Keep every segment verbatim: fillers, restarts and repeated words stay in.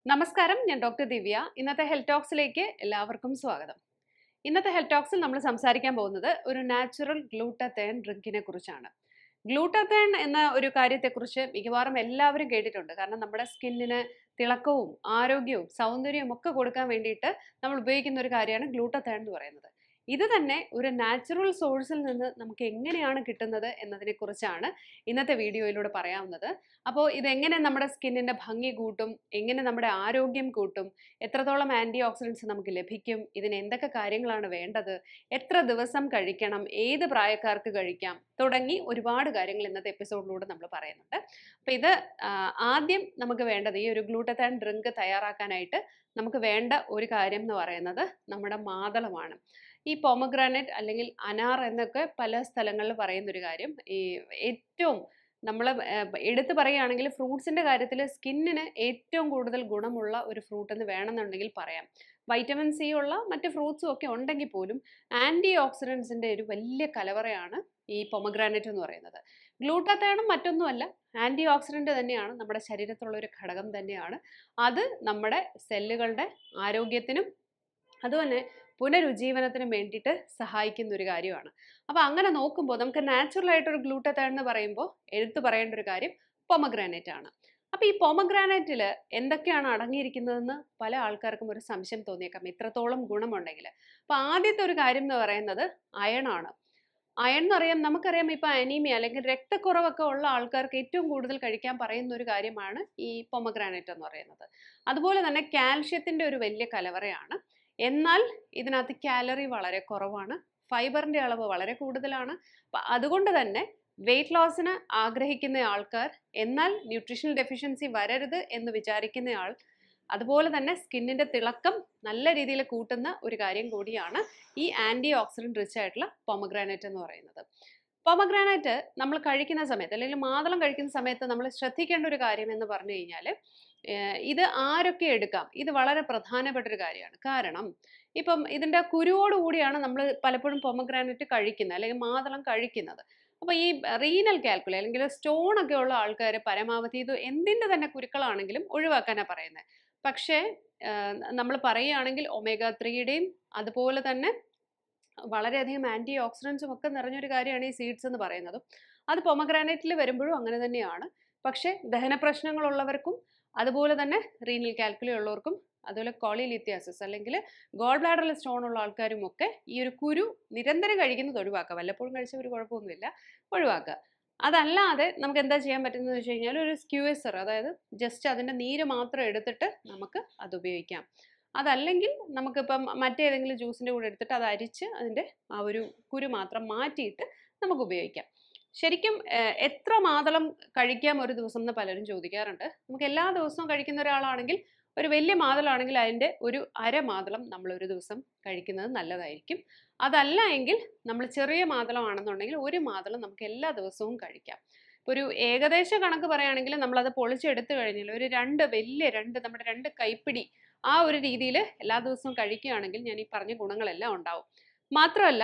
നമസ്കാരം, ഞാൻ ഡോക്ടർ ദിവ്യ. ഇന്നത്തെ ഹെൽത്ത് ടോക്സിലേക്ക് എല്ലാവർക്കും സ്വാഗതം. ഇന്നത്തെ ഹെൽത്ത് ടോക്സിൽ നമ്മൾ സംസാരിക്കാൻ പോകുന്നത് ഒരു നാച്ചുറൽ ഗ്ലൂട്ടത്തേൺ ഡ്രിങ്കിനെ കുറിച്ചാണ്. ഗ്ലൂട്ടത്തേൺ എന്ന ഒരു കാര്യത്തെക്കുറിച്ച് മിക്കവാറും എല്ലാവരും കേട്ടിട്ടുണ്ട്. കാരണം നമ്മുടെ സ്കിന്നിന് തിളക്കവും ആരോഗ്യവും സൗന്ദര്യവും ഒക്കെ കൊടുക്കാൻ വേണ്ടിയിട്ട് നമ്മൾ ഉപയോഗിക്കുന്ന ഒരു കാര്യമാണ് ഗ്ലൂട്ടത്തേൺ എന്ന് പറയുന്നത്. ഇത് തന്നെ ഒരു നാച്ചുറൽ സോഴ്സിൽ നിന്ന് നമുക്ക് എങ്ങനെയാണ് കിട്ടുന്നത് എന്നതിനെക്കുറിച്ചാണ് ഇന്നത്തെ വീഡിയോയിലൂടെ പറയാവുന്നത്. അപ്പോൾ ഇതെങ്ങനെ നമ്മുടെ സ്കിന്നിൻ്റെ ഭംഗി കൂട്ടും, എങ്ങനെ നമ്മുടെ ആരോഗ്യം കൂട്ടും, എത്രത്തോളം ആൻറ്റി ഓക്സിഡൻസ് നമുക്ക് ലഭിക്കും, ഇതിന് എന്തൊക്കെ കാര്യങ്ങളാണ് വേണ്ടത്, എത്ര ദിവസം കഴിക്കണം, ഏത് പ്രായക്കാർക്ക് കഴിക്കാം തുടങ്ങി ഒരുപാട് കാര്യങ്ങൾ ഇന്നത്തെ എപ്പിസോഡിലൂടെ നമ്മൾ പറയുന്നുണ്ട്. അപ്പോൾ ഇത് ആദ്യം നമുക്ക് വേണ്ടത് ഈ ഒരു ഗ്ലൂട്ടത്തേൺ ഡ്രിങ്ക് തയ്യാറാക്കാനായിട്ട് നമുക്ക് വേണ്ട ഒരു കാര്യം എന്ന് പറയുന്നത് നമ്മുടെ മാതളമാണ്. ഈ പോമഗ്രാനൈറ്റ് അല്ലെങ്കിൽ അനാർ എന്നൊക്കെ പല സ്ഥലങ്ങളിൽ പറയുന്നൊരു കാര്യം, ഈ ഏറ്റവും നമ്മൾ എടുത്തു പറയുകയാണെങ്കിൽ ഫ്രൂട്ട്സിൻ്റെ കാര്യത്തിൽ സ്കിന്നിന് ഏറ്റവും കൂടുതൽ ഗുണമുള്ള ഒരു ഫ്രൂട്ട് എന്ന് വേണമെന്നുണ്ടെങ്കിൽ പറയാം. വൈറ്റമിൻ സി ഉള്ള മറ്റ് ഫ്രൂട്ട്സും ഒക്കെ ഉണ്ടെങ്കിൽ പോലും ആൻറ്റി ഓക്സിഡൻസിൻ്റെ ഒരു വലിയ കലവറയാണ് ഈ പൊമഗ്രാനൈറ്റ് എന്ന് പറയുന്നത്. ഗ്ലൂട്ടത്തേണും മറ്റൊന്നുമല്ല, ആൻറ്റി ഓക്സിഡൻറ്റ് തന്നെയാണ്, നമ്മുടെ ശരീരത്തിലുള്ള ഒരു ഘടകം തന്നെയാണ്. അത് നമ്മുടെ സെല്ലുകളുടെ ആരോഗ്യത്തിനും അതുപോലെ പുനരുജ്ജീവനത്തിനും വേണ്ടിയിട്ട് സഹായിക്കുന്ന ഒരു കാര്യമാണ്. അപ്പോൾ അങ്ങനെ നോക്കുമ്പോൾ നമുക്ക് നാച്ചുറൽ ആയിട്ടൊരു ഗ്ലൂട്ടത്തേൺ എന്ന് പറയുമ്പോൾ എടുത്തു പറയേണ്ട ഒരു കാര്യം പൊമഗ്രാനൈറ്റ് ആണ്. അപ്പോൾ ഈ പൊമഗ്രാനൈറ്റിൽ എന്തൊക്കെയാണ് അടങ്ങിയിരിക്കുന്നതെന്ന് പല ആൾക്കാർക്കും ഒരു സംശയം തോന്നിയേക്കാം, ഇത്രത്തോളം ഗുണമുണ്ടെങ്കിൽ. അപ്പോൾ ആദ്യത്തെ ഒരു കാര്യം എന്ന് പറയുന്നത് അയൺ ആണ്. അയൺ എന്ന് പറയാം, നമുക്കറിയാം ഇപ്പോൾ അനീമിയ അല്ലെങ്കിൽ രക്തക്കുറവൊക്കെ ഉള്ള ആൾക്കാർക്ക് ഏറ്റവും കൂടുതൽ കഴിക്കാൻ പറയുന്ന ഒരു കാര്യമാണ് ഈ പൊമഗ്രാനൈറ്റ് എന്ന് പറയുന്നത്. അതുപോലെ തന്നെ കാൽഷ്യത്തിൻ്റെ ഒരു വലിയ കലവറയാണ്. എന്നാൽ ഇതിനകത്ത് കാലറി വളരെ കുറവാണ്, ഫൈബറിൻ്റെ അളവ് വളരെ കൂടുതലാണ്. അപ്പം അതുകൊണ്ട് തന്നെ വെയിറ്റ് ലോസിന് ആഗ്രഹിക്കുന്ന ആൾക്കാർ, എന്നാൽ ന്യൂട്രീഷണൽ ഡെഫിഷ്യൻസി വരരുത് എന്ന് വിചാരിക്കുന്ന ആൾ, അതുപോലെ തന്നെ സ്കിന്നിൻ്റെ തിളക്കം നല്ല രീതിയിൽ കൂട്ടുന്ന ഒരു കാര്യം കൂടിയാണ് ഈ ആൻറ്റി ഓക്സിഡൻറ്റ് റിച്ച് ആയിട്ടുള്ള പൊമഗ്രാനൈറ്റ് എന്ന് പറയുന്നത്. പൊമഗ്രാനൈറ്റ് നമ്മൾ കഴിക്കുന്ന സമയത്ത് അല്ലെങ്കിൽ മാതളം കഴിക്കുന്ന സമയത്ത് നമ്മൾ ശ്രദ്ധിക്കേണ്ട ഒരു കാര്യം എന്ന് പറഞ്ഞു കഴിഞ്ഞാൽ, ഇത് ആരൊക്കെ എടുക്കാം, ഇത് വളരെ പ്രധാനപ്പെട്ട ഒരു കാര്യമാണ്. കാരണം ഇപ്പം ഇതിൻ്റെ കുരുവോടുകൂടിയാണ് നമ്മൾ പലപ്പോഴും പൊമഗ്രാനൈറ്റ് കഴിക്കുന്നത് അല്ലെങ്കിൽ മാതളം കഴിക്കുന്നത്. അപ്പോൾ ഈ റീനൽ കാൽക്കുലി അല്ലെങ്കിൽ സ്റ്റോൺ ഒക്കെ ഉള്ള ആൾക്കാർ പരമാവധി ഇത് എന്തിൻ്റെ തന്നെ കുരുക്കളാണെങ്കിലും ഒഴിവാക്കാനാണ് പറയുന്നത്. പക്ഷേ നമ്മൾ പറയുകയാണെങ്കിൽ ഒമേഗ ത്രീയുടെയും അതുപോലെ തന്നെ വളരെയധികം ആൻറ്റി ഓക്സിഡൻസും ഒക്കെ നിറഞ്ഞൊരു കാര്യമാണ് ഈ സീഡ്സ് എന്ന് പറയുന്നതും. അത് പൊമഗ്രാനൈറ്റിൽ വരുമ്പോഴും അങ്ങനെ തന്നെയാണ്. പക്ഷേ ദഹന പ്രശ്നങ്ങളുള്ളവർക്കും അതുപോലെ തന്നെ റീനൽ കാൽക്കുലി ഉള്ളവർക്കും അതുപോലെ കോളിലിത്തിയാസിസ് അല്ലെങ്കിൽ ഗോൾ ബ്ലാഡറിൽ സ്റ്റോൺ ഉള്ള ആൾക്കാരും ഒക്കെ ഈ ഒരു കുരു നിരന്തരം കഴിക്കുന്നത് ഒഴിവാക്കുക. വല്ലപ്പോഴും കഴിച്ച ഒരു കുഴപ്പമൊന്നുമില്ല, ഒഴിവാക്കുക. അതല്ലാതെ നമുക്ക് എന്താ ചെയ്യാൻ പറ്റുന്നത് വെച്ച് കഴിഞ്ഞാൽ ഒരു സ്ക്യൂസർ, അതായത് ജസ്റ്റ് അതിൻ്റെ നീര് മാത്രം എടുത്തിട്ട് നമുക്ക് അത് ഉപയോഗിക്കാം. അതല്ലെങ്കിൽ നമുക്കിപ്പം മറ്റേതെങ്കിലും ജ്യൂസിൻ്റെ കൂടെ എടുത്തിട്ട് അത് അരിച്ച് അതിൻ്റെ ആ ഒരു കുരു മാത്രം മാറ്റിയിട്ട് നമുക്ക് ഉപയോഗിക്കാം. ശരിക്കും എത്ര മാതളം കഴിക്കാം ഒരു ദിവസം എന്ന് പലരും ചോദിക്കാറുണ്ട്. നമുക്ക് എല്ലാ ദിവസവും കഴിക്കുന്ന ഒരാളാണെങ്കിൽ, ഒരു വലിയ മാതളമാണെങ്കിൽ അതിൻ്റെ ഒരു അര മാതളം നമ്മൾ ഒരു ദിവസം കഴിക്കുന്നത് നല്ലതായിരിക്കും. അതല്ല എങ്കിൽ നമ്മൾ ചെറിയ മാതളമാണെന്നുണ്ടെങ്കിൽ ഒരു മാതളം നമുക്ക് എല്ലാ ദിവസവും കഴിക്കാം. ഇപ്പോൾ ഒരു ഏകദേശ കണക്ക് പറയുകയാണെങ്കിൽ നമ്മളത് പൊളിച്ചെടുത്ത് കഴിഞ്ഞാൽ ഒരു രണ്ട് വലിയ രണ്ട് നമ്മുടെ രണ്ട് കൈപ്പിടി ആ ഒരു രീതിയിൽ എല്ലാ ദിവസവും കഴിക്കുകയാണെങ്കിൽ ഞാൻ ഈ പറഞ്ഞ ഗുണങ്ങളെല്ലാം ഉണ്ടാവും. മാത്രമല്ല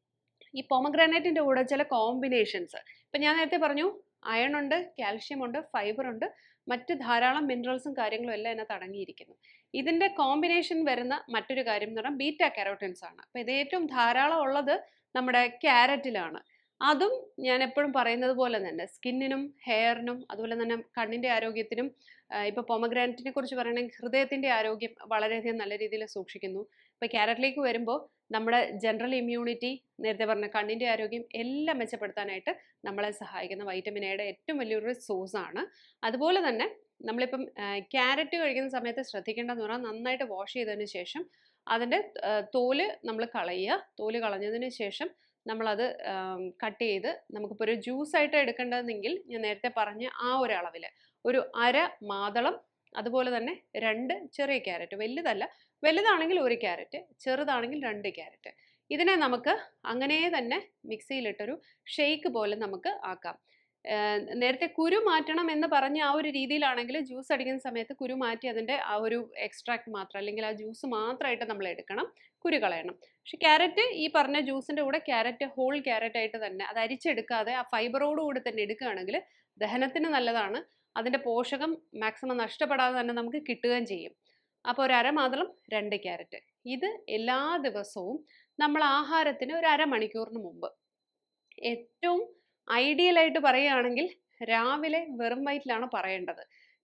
ഈ പൊമഗ്രാനൈറ്റിൻ്റെ കൂടെ ചില കോമ്പിനേഷൻസ്, ഇപ്പം ഞാൻ നേരത്തെ പറഞ്ഞു അയൺ ഉണ്ട്, കാൽഷ്യം ഉണ്ട്, ഫൈബർ ഉണ്ട്, മറ്റ് ധാരാളം മിനറൽസും കാര്യങ്ങളും എല്ലാം അതിനകത്ത് അടങ്ങിയിരിക്കുന്നു. ഇതിൻ്റെ കോമ്പിനേഷൻ വരുന്ന മറ്റൊരു കാര്യം എന്ന് പറഞ്ഞാൽ ബീറ്റ കാരോട്ടിൻസ് ആണ്. അപ്പോൾ ഇത് ഏറ്റവും ധാരാളം ഉള്ളത് നമ്മുടെ ക്യാരറ്റിലാണ്. അതും ഞാൻ എപ്പോഴും പറയുന്നത് പോലെ തന്നെ സ്കിന്നിനും ഹെയറിനും അതുപോലെ തന്നെ കണ്ണിൻ്റെ ആരോഗ്യത്തിനും, ഇപ്പോൾ പൊമഗ്രാനൈറ്റിനെ കുറിച്ച് പറയുകയാണെങ്കിൽ ഹൃദയത്തിൻ്റെ ആരോഗ്യം വളരെയധികം നല്ല രീതിയിൽ സൂക്ഷിക്കുന്നു. ഇപ്പോൾ ക്യാരറ്റിലേക്ക് വരുമ്പോൾ നമ്മുടെ ജനറൽ ഇമ്മ്യൂണിറ്റി, നേരത്തെ പറഞ്ഞ കണ്ണിൻ്റെ ആരോഗ്യം എല്ലാം മെച്ചപ്പെടുത്താനായിട്ട് നമ്മളെ സഹായിക്കുന്ന വൈറ്റമിൻ എയുടെ ഏറ്റവും വലിയൊരു സോഴ്സാണ്. അതുപോലെ തന്നെ നമ്മളിപ്പം ക്യാരറ്റ് കഴിക്കുന്ന സമയത്ത് ശ്രദ്ധിക്കേണ്ടതെന്ന് പറഞ്ഞാൽ നന്നായിട്ട് വാഷ് ചെയ്തതിന് ശേഷം അതിൻ്റെ തോല് നമ്മൾ കളയുക. തോല് കളഞ്ഞതിന് ശേഷം നമ്മളത് കട്ട് ചെയ്ത് നമുക്കിപ്പോൾ ഒരു ജ്യൂസായിട്ട് എടുക്കേണ്ടതെങ്കിൽ ഞാൻ നേരത്തെ പറഞ്ഞ ആ ഒരു അളവിൽ ഒരു അര മാതളം, അതുപോലെ തന്നെ രണ്ട് ചെറിയ ക്യാരറ്റ്, വലുതല്ല, വലുതാണെങ്കിൽ ഒരു ക്യാരറ്റ്, ചെറുതാണെങ്കിൽ രണ്ട് ക്യാരറ്റ്, ഇതിനെ നമുക്ക് അങ്ങനെ തന്നെ മിക്സിയിലിട്ടൊരു ഷെയ്ക്ക് പോലെ നമുക്ക് ആക്കാം. നേരത്തെ കുരു മാറ്റണം എന്ന് പറഞ്ഞ ആ ഒരു രീതിയിലാണെങ്കിൽ ജ്യൂസ് അടിക്കുന്ന സമയത്ത് കുരു മാറ്റി അതിൻ്റെ ആ ഒരു എക്സ്ട്രാക്ട് മാത്രം അല്ലെങ്കിൽ ആ ജ്യൂസ് മാത്രമായിട്ട് നമ്മൾ എടുക്കണം, കുരു കളയണം. പക്ഷെ ക്യാരറ്റ് ഈ പറഞ്ഞ ജ്യൂസിൻ്റെ കൂടെ ക്യാരറ്റ് ഹോൾ ക്യാരറ്റ് ആയിട്ട് തന്നെ അത് അരിച്ചെടുക്കാതെ ആ ഫൈബറോടുകൂടി തന്നെ എടുക്കുകയാണെങ്കിൽ ദഹനത്തിന് നല്ലതാണ്. അതിൻ്റെ പോഷകം മാക്സിമം നഷ്ടപ്പെടാതെ തന്നെ നമുക്ക് കിട്ടുകയും ചെയ്യും. അപ്പോൾ ഒരു അരമാതളം രണ്ട് ക്യാരറ്റ് ഇത് എല്ലാ ദിവസവും നമ്മൾ ആഹാരത്തിന് ഒരു അരമണിക്കൂറിന് മുമ്പ്, ഏറ്റവും ഐഡിയലായിട്ട് പറയുകയാണെങ്കിൽ രാവിലെ വെറും വയറ്റിലാണ് പറയേണ്ടത്.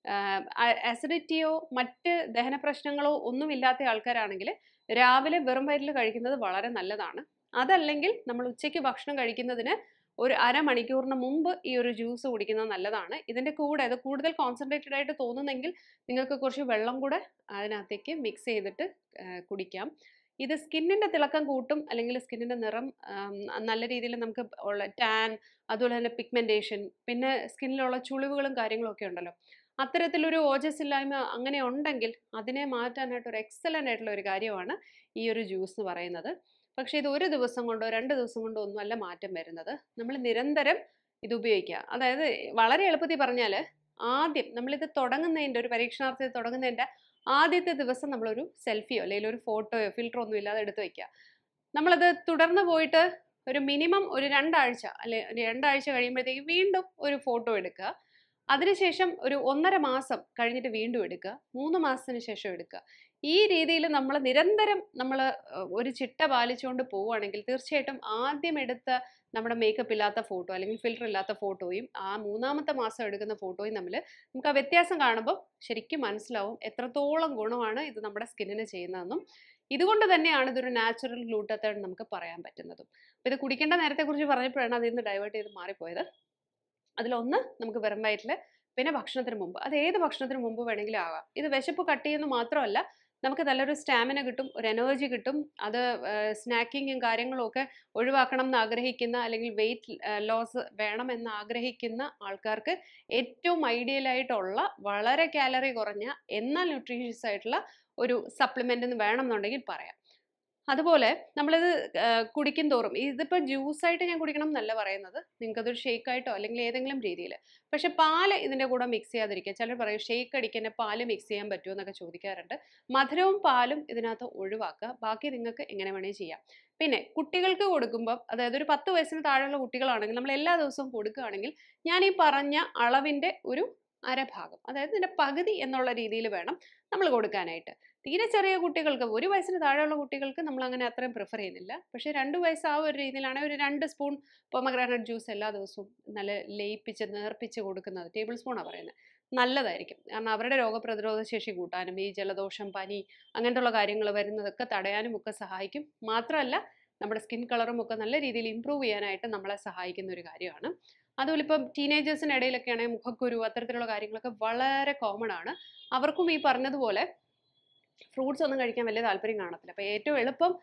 അസിഡിറ്റിയോ മറ്റ് ദഹന പ്രശ്നങ്ങളോ ഒന്നുമില്ലാത്ത ആൾക്കാരാണെങ്കിൽ രാവിലെ വെറും വയറ്റിൽ കഴിക്കുന്നത് വളരെ നല്ലതാണ്. അതല്ലെങ്കിൽ നമ്മൾ ഉച്ചയ്ക്ക് ഭക്ഷണം കഴിക്കുന്നതിന് ഒരു അരമണിക്കൂറിന് മുമ്പ് ഈ ഒരു ജ്യൂസ് കുടിക്കുന്നത് നല്ലതാണ്. ഇതിൻ്റെ കൂടെ അത് കൂടുതൽ കോൺസെൻട്രേറ്റഡ് ആയിട്ട് തോന്നുന്നെങ്കിൽ നിങ്ങൾക്ക് കുറച്ച് വെള്ളം കൂടെ അതിനകത്തേക്ക് മിക്സ് ചെയ്തിട്ട് കുടിക്കാം. ഇത് സ്കിന്നിൻ്റെ തിളക്കം കൂട്ടും, അല്ലെങ്കിൽ സ്കിന്നിൻ്റെ നിറം നല്ല രീതിയിൽ നമുക്ക് ഉള്ള ടാൻ, അതുപോലെ തന്നെ പിഗ്മെൻറ്റേഷൻ, പിന്നെ സ്കിന്നിലുള്ള ചുളിവുകളും കാര്യങ്ങളും ഒക്കെ ഉണ്ടല്ലോ, അത്തരത്തിലൊരു ഓജസ്സില്ലായ്മ അങ്ങനെ ഉണ്ടെങ്കിൽ അതിനെ മാറ്റാനായിട്ട് ഒരു എക്സലൻ്റ് ആയിട്ടുള്ള ഒരു കാര്യമാണ് ഈ ഒരു ജ്യൂസ് എന്ന് പറയുന്നത്. പക്ഷേ ഇത് ഒരു ദിവസം കൊണ്ടോ രണ്ട് ദിവസം കൊണ്ടോ ഒന്നുമല്ല മാറ്റം വരുന്നത്. നമ്മൾ നിരന്തരം ഇത് ഉപയോഗിക്കുക. അതായത് വളരെ എളുപ്പത്തിൽ പറഞ്ഞാൽ, ആദ്യം നമ്മളിത് തുടങ്ങുന്നതിൻ്റെ ഒരു പരീക്ഷണാർത്ഥത്തിൽ തുടങ്ങുന്നതിൻ്റെ ആദ്യത്തെ ദിവസം നമ്മളൊരു സെൽഫിയോ അല്ലെങ്കിൽ ഒരു ഫോട്ടോയോ ഫിൽറ്ററോ ഒന്നും ഇല്ലാതെ എടുത്ത് വയ്ക്കുക. നമ്മളത് തുടർന്ന് പോയിട്ട് ഒരു മിനിമം ഒരു രണ്ടാഴ്ച അല്ലെ രണ്ടാഴ്ച കഴിയുമ്പോഴത്തേക്ക് വീണ്ടും ഒരു ഫോട്ടോ എടുക്കുക. അതിനുശേഷം ഒരു ഒന്നര മാസം കഴിഞ്ഞിട്ട് വീണ്ടും എടുക്കുക, മൂന്ന് മാസത്തിന് ശേഷം എടുക്കുക. ഈ രീതിയിൽ നമ്മൾ നിരന്തരം നമ്മൾ ഒരു ചിട്ട പാലിച്ചുകൊണ്ട് പോവുകയാണെങ്കിൽ തീർച്ചയായിട്ടും ആദ്യം എടുത്ത നമ്മുടെ മേക്കപ്പ് ഇല്ലാത്ത ഫോട്ടോ അല്ലെങ്കിൽ ഫിൽറ്റർ ഇല്ലാത്ത ഫോട്ടോയും ആ മൂന്നാമത്തെ മാസം എടുക്കുന്ന ഫോട്ടോയും തമ്മിൽ നമുക്ക് ആ വ്യത്യാസം കാണുമ്പോൾ ശരിക്കും മനസ്സിലാവും എത്രത്തോളം ഗുണമാണ് ഇത് നമ്മുടെ സ്കിന്നിന് ചെയ്യുന്നതെന്നും. ഇതുകൊണ്ട് തന്നെയാണ് ഇതൊരു നാച്ചുറൽ ഗ്ലൂട്ടാത്തയോൺ നമുക്ക് പറയാൻ പറ്റുന്നതും. അപ്പോൾ ഇത് കുടിക്കേണ്ട നേരത്തെക്കുറിച്ച് പറഞ്ഞപ്പോഴാണ് അതിൽ നിന്ന് ഡൈവേർട്ട് ചെയ്ത് മാറിപ്പോയത്. അതിലൊന്ന് നമുക്ക് വെറും വയറ്റിൽ, പിന്നെ ഭക്ഷണത്തിന് മുമ്പ്, അത് ഏത് ഭക്ഷണത്തിന് മുമ്പ് വേണമെങ്കിലും ആകാം. ഇത് വിശപ്പ് കട്ട് ചെയ്യുന്ന മാത്രമല്ല, നമുക്ക് നല്ലൊരു സ്റ്റാമിന കിട്ടും, ഒരു എനർജി കിട്ടും. അത് സ്നാക്കിങ്ങും കാര്യങ്ങളും ഒക്കെ ഒഴിവാക്കണം എന്ന് ആഗ്രഹിക്കുന്ന, അല്ലെങ്കിൽ വെയിറ്റ് ലോസ് വേണമെന്ന് ആഗ്രഹിക്കുന്ന ആൾക്കാർക്ക് ഏറ്റവും ഐഡിയലായിട്ടുള്ള, വളരെ കാലറി കുറഞ്ഞ എന്നാൽ ന്യൂട്രീഷ്യസ് ആയിട്ടുള്ള ഒരു സപ്ലിമെൻ്റ് എന്ന് വേണമെന്നുണ്ടെങ്കിൽ പറയാം. അതുപോലെ നമ്മളിത് കുടിക്കും തോറും, ഇതിപ്പോൾ ജ്യൂസായിട്ട് ഞാൻ കുടിക്കണം എന്നല്ല പറയുന്നത്, നിങ്ങൾക്കതൊരു ഷേക്കായിട്ടോ അല്ലെങ്കിൽ ഏതെങ്കിലും രീതിയിൽ. പക്ഷെ പാല് ഇതിൻ്റെ കൂടെ മിക്സ് ചെയ്യാതിരിക്കുക. ചിലർ പറയും ഷേക്ക് അടിക്കാൻ പാല് മിക്സ് ചെയ്യാൻ പറ്റുമോ എന്നൊക്കെ ചോദിക്കാറുണ്ട്. മധുരവും പാലും ഇതിനകത്ത് ഒഴിവാക്കുക, ബാക്കി നിങ്ങൾക്ക് എങ്ങനെ വേണമെങ്കിൽ ചെയ്യാം. പിന്നെ കുട്ടികൾക്ക് കൊടുക്കുമ്പോൾ, അതായത് ഒരു പത്ത് വയസ്സിന് താഴെയുള്ള കുട്ടികളാണെങ്കിൽ നമ്മൾ എല്ലാ ദിവസവും കൊടുക്കുകയാണെങ്കിൽ ഞാൻ ഈ പറഞ്ഞ അളവിൻ്റെ ഒരു അരഭാഗം, അതായത് ഇതിൻ്റെ പകുതി എന്നുള്ള രീതിയിൽ വേണം നമ്മൾ കൊടുക്കാനായിട്ട്. തീരെ ചെറിയ കുട്ടികൾക്ക്, ഒരു വയസ്സിന് താഴെയുള്ള കുട്ടികൾക്ക് നമ്മൾ അങ്ങനെ അത്രയും പ്രിഫർ ചെയ്യുന്നില്ല. പക്ഷേ രണ്ട് വയസ്സ് ആ ഒരു രീതിയിലാണെങ്കിൽ ഒരു രണ്ട് സ്പൂൺ പൊമഗ്രാനൈറ്റ് ജ്യൂസ് എല്ലാ ദിവസവും നല്ല ലയിപ്പിച്ച് നേർപ്പിച്ച് കൊടുക്കുന്നത്, ടേബിൾ സ്പൂണാണ് പറയുന്നത്, നല്ലതായിരിക്കും. കാരണം അവരുടെ രോഗപ്രതിരോധ ശേഷി കൂട്ടാനും ഈ ജലദോഷം, പനി അങ്ങനത്തുള്ള കാര്യങ്ങൾ വരുന്നതൊക്കെ തടയാനും ഒക്കെ സഹായിക്കും. മാത്രമല്ല നമ്മുടെ സ്കിൻ കളറും ഒക്കെ നല്ല രീതിയിൽ ഇമ്പ്രൂവ് ചെയ്യാനായിട്ട് നമ്മളെ സഹായിക്കുന്ന ഒരു കാര്യമാണ്. അതുപോലെ ഇപ്പം ടീനേജേഴ്സിന് ഇടയിലൊക്കെ ആണെങ്കിൽ മുഖക്കുരു അത്തരത്തിലുള്ള കാര്യങ്ങളൊക്കെ വളരെ കോമൺ ആണ്. അവർക്കും ഈ പറഞ്ഞതുപോലെ ഫ്രൂട്ട്സ് ഒന്നും കഴിക്കാൻ വലിയ താല്പര്യം കാണത്തില്ല. അപ്പോൾ ഏറ്റവും എളുപ്പം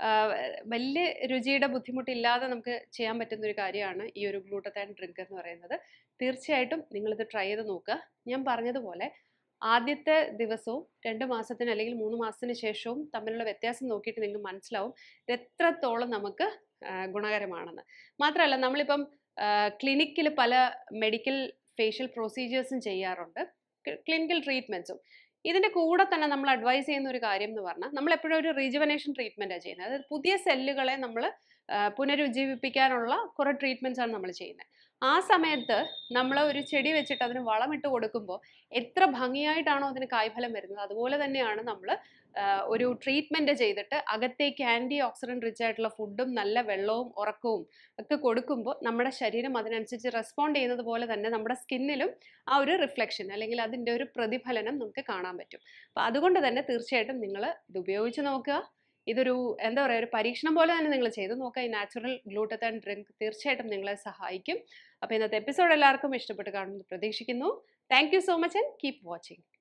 വലിയ രുചിയുടെ ബുദ്ധിമുട്ടില്ലാതെ നമുക്ക് ചെയ്യാൻ പറ്റുന്ന ഒരു കാര്യമാണ് ഈ ഒരു ഗ്ലൂട്ടത്തയോൺ ഡ്രിങ്ക് എന്ന് പറയുന്നത്. തീർച്ചയായിട്ടും നിങ്ങളിത് ട്രൈ ചെയ്ത് നോക്കുക. ഞാൻ പറഞ്ഞതുപോലെ ആദ്യത്തെ ദിവസവും രണ്ട് മാസത്തിന് അല്ലെങ്കിൽ മൂന്ന് മാസത്തിന് ശേഷവും തമ്മിലുള്ള വ്യത്യാസം നോക്കിയിട്ട് നിങ്ങൾക്ക് മനസ്സിലാവും എത്രത്തോളം നമുക്ക് ഗുണകരമാണെന്ന്. മാത്രമല്ല നമ്മളിപ്പം ക്ലിനിക്കിൽ പല മെഡിക്കൽ ഫേഷ്യൽ പ്രൊസീജിയേഴ്സും ചെയ്യാറുണ്ട്, ക്ലിനിക്കൽ ട്രീറ്റ്മെൻറ്റ്സും. ഇതിൻ്റെ കൂടെ തന്നെ നമ്മൾ അഡ്വൈസ് ചെയ്യുന്ന ഒരു കാര്യം എന്ന് പറഞ്ഞാൽ, നമ്മൾ എപ്പോഴും ഒരു റീജുവനേഷൻ ട്രീറ്റ്മെൻറ്റാണ് ചെയ്യുന്നത്. അതായത് പുതിയ സെല്ലുകളെ നമ്മൾ പുനരുജ്ജീവിപ്പിക്കാനുള്ള കുറേ ട്രീറ്റ്മെൻറ്റ്സ് ആണ് നമ്മൾ ചെയ്യുന്നത്. ആ സമയത്ത് നമ്മൾ ഒരു ചെടി വെച്ചിട്ട് അതിന് വളമിട്ട് കൊടുക്കുമ്പോൾ എത്ര ഭംഗിയായിട്ടാണോ അതിന് കായ്ഫലം വരുന്നത്, അതുപോലെ തന്നെയാണ് നമ്മൾ ഒരു ട്രീറ്റ്മെൻറ്റ് ചെയ്തിട്ട് അകത്തേക്ക് ആൻറ്റി ഓക്സിഡൻറ്റ് റിച്ച് ആയിട്ടുള്ള ഫുഡും നല്ല വെള്ളവും ഉറക്കവും ഒക്കെ കൊടുക്കുമ്പോൾ നമ്മുടെ ശരീരം അതിനനുസരിച്ച് റെസ്പോണ്ട് ചെയ്യുന്നത് പോലെ തന്നെ നമ്മുടെ സ്കിന്നിലും ആ ഒരു റിഫ്ലക്ഷൻ അല്ലെങ്കിൽ അതിൻ്റെ ഒരു പ്രതിഫലനം നമുക്ക് കാണാൻ പറ്റും. അപ്പോൾ അതുകൊണ്ട് തന്നെ തീർച്ചയായിട്ടും നിങ്ങൾ ഇത് ഉപയോഗിച്ച് നോക്കുക. ഇതൊരു എന്താ പറയുക, ഒരു പരീക്ഷണം പോലെ തന്നെ നിങ്ങൾ ചെയ്ത് നോക്കുക. ഈ നാച്ചുറൽ ഗ്ലൂട്ടത്തയോൺ ഡ്രിങ്ക് തീർച്ചയായിട്ടും നിങ്ങളെ സഹായിക്കും. അപ്പോൾ ഇന്നത്തെ എപ്പിസോഡ് എല്ലാവർക്കും ഇഷ്ടപ്പെട്ട് കാണുമെന്ന് പ്രതീക്ഷിക്കുന്നു. Thank you so much and keep watching.